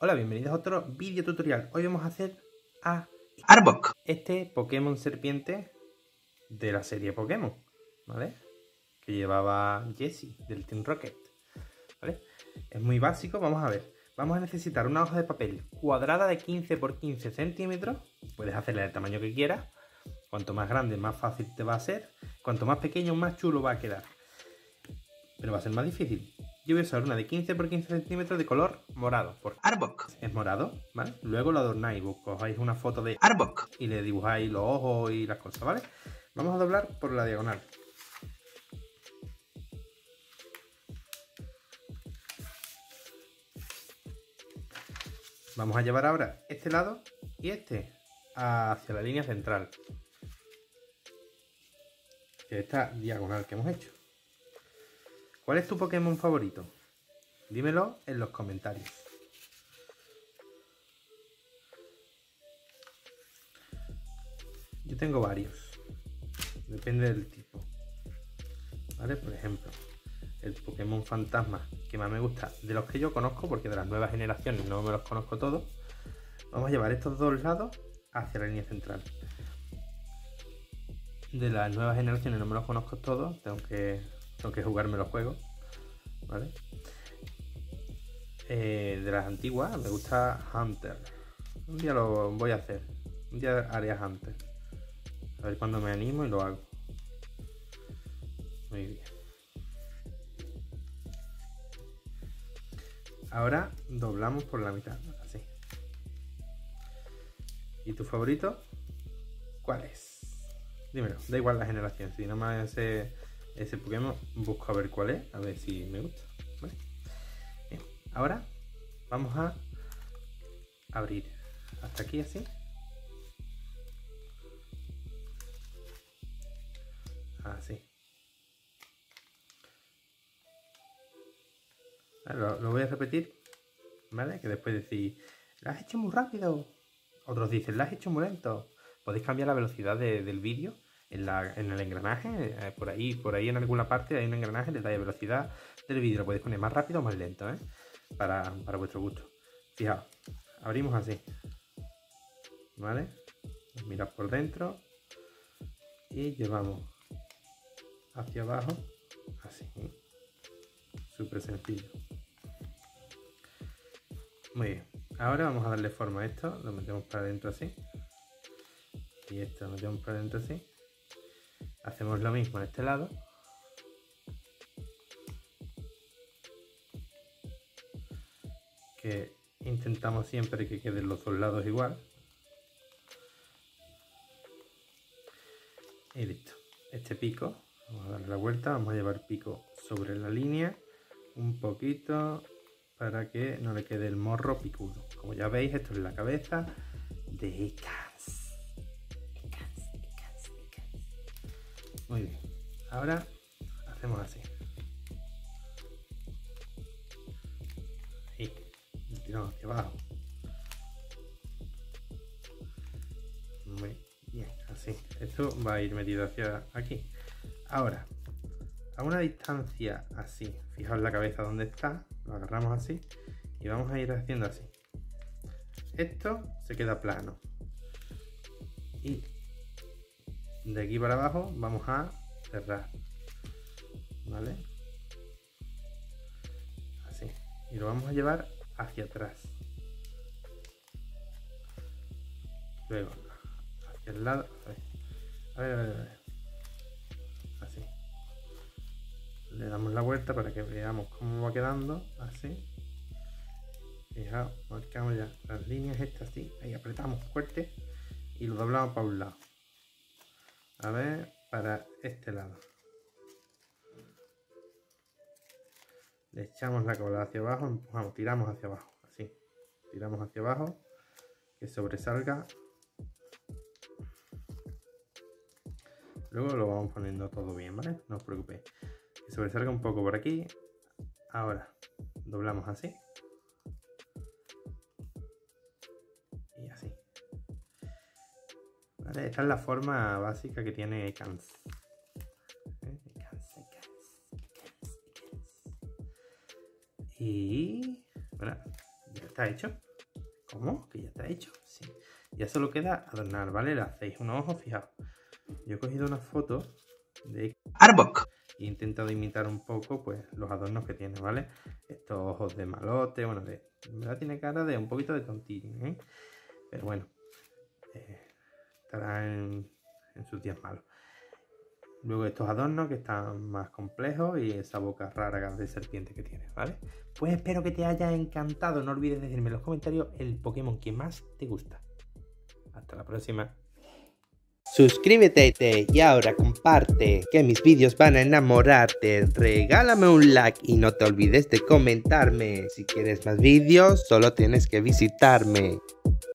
Hola, bienvenidos a otro vídeo tutorial. Hoy vamos a hacer a Arbok, este Pokémon serpiente de la serie Pokémon, ¿vale? Que llevaba Jessie del Team Rocket, ¿vale? Es muy básico, vamos a ver. Vamos a necesitar una hoja de papel cuadrada de 15 por 15 centímetros. Puedes hacerla del tamaño que quieras. Cuanto más grande, más fácil te va a ser. Cuanto más pequeño, más chulo va a quedar. Pero va a ser más difícil. Yo voy a usar una de 15 por 15 centímetros de color morado. Porque Arbok, es morado, ¿vale? Luego lo adornáis, cojáis una foto de Arbok, y le dibujáis los ojos y las cosas, ¿vale? Vamos a doblar por la diagonal. Vamos a llevar ahora este lado y este hacia la línea central, que es esta diagonal que hemos hecho. ¿Cuál es tu Pokémon favorito? Dímelo en los comentarios. Yo tengo varios, depende del tipo, ¿vale? Por ejemplo, el Pokémon fantasma que más me gusta, de los que yo conozco, porque de las nuevas generaciones no me los conozco todos. Vamos a llevar estos dos lados hacia la línea central. De las nuevas generaciones no me los conozco todos, tengo que jugarme los juegos, ¿vale? De las antiguas me gusta Hunter. Un día lo voy a hacer, un día haré a Hunter. A ver cuando me animo y lo hago. Muy bien. Ahora doblamos por la mitad, así. ¿Y tu favorito? ¿Cuál es? Dímelo, da igual la generación. Si no me hace ese Pokémon, busco a ver cuál es, a ver si me gusta. ¿Vale? Bien. Ahora vamos a abrir hasta aquí así. Así. Lo voy a repetir, ¿vale? Que después decís, lo has hecho muy rápido. Otros dicen, lo has hecho muy lento. Podéis cambiar la velocidad del vídeo en el engranaje. Por ahí en alguna parte hay un engranaje, le dais velocidad del vídeo. Lo podéis poner más rápido o más lento, ¿eh? Para vuestro gusto. Fijaos, abrimos así, ¿vale? Mirad por dentro y llevamos hacia abajo, así. Súper sencillo. Muy bien, ahora vamos a darle forma a esto, lo metemos para adentro así y esto lo metemos para adentro así. Hacemos lo mismo en este lado, que intentamos siempre que queden los dos lados igual y listo. Este pico, vamos a darle la vuelta, vamos a llevar pico sobre la línea un poquito para que no le quede el morro picudo. Como ya veis, esto es la cabeza de Ekans. Muy bien, ahora hacemos así. Y tiramos hacia abajo. Muy bien, así. Esto va a ir metido hacia aquí. Ahora, a una distancia así, fijaos la cabeza donde está, lo agarramos así y vamos a ir haciendo así. Esto se queda plano y de aquí para abajo vamos a cerrar, ¿vale? Así, y lo vamos a llevar hacia atrás, luego hacia el lado, a ver. Así, le damos la vuelta para que veamos cómo va quedando, así. Fijaos, marcamos ya las líneas estas así, ahí apretamos fuerte y lo doblamos para un lado. A ver, para este lado. Le echamos la cola hacia abajo, empujamos, tiramos hacia abajo, así. Tiramos hacia abajo, que sobresalga. Luego lo vamos poniendo todo bien, ¿vale? No os preocupéis. Que sobresalga un poco por aquí. Ahora, doblamos así. Y así. ¿Vale? Esta es la forma básica que tiene Ekans. Y bueno, ya está hecho. ¿Cómo? ¿Que ya está hecho? Sí. Ya solo queda adornar, ¿vale? Le hacéis unos ojos, fijaos. Yo he cogido una foto de Arbok. e he intentado imitar un poco, pues, los adornos que tiene, ¿vale? Estos ojos de malote, bueno, en verdad tiene cara de un poquito de tontín, ¿eh? Pero bueno, estará en sus días malos. Luego estos adornos que están más complejos y esa boca rara de serpiente que tiene, ¿vale? Pues espero que te haya encantado. No olvides decirme en los comentarios el Pokémon que más te gusta. Hasta la próxima. Suscríbete y ahora comparte, que mis vídeos van a enamorarte. Regálame un like y no te olvides de comentarme. Si quieres más vídeos, solo tienes que visitarme.